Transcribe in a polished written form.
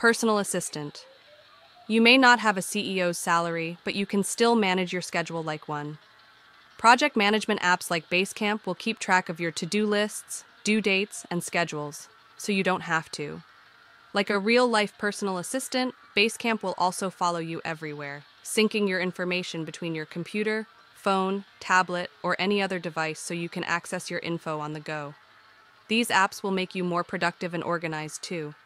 Personal assistant. You may not have a CEO's salary, but you can still manage your schedule like one. Project management apps like Basecamp will keep track of your to-do lists, due dates, and schedules, so you don't have to. Like a real-life personal assistant, Basecamp will also follow you everywhere, syncing your information between your computer, phone, tablet, or any other device so you can access your info on the go. These apps will make you more productive and organized too.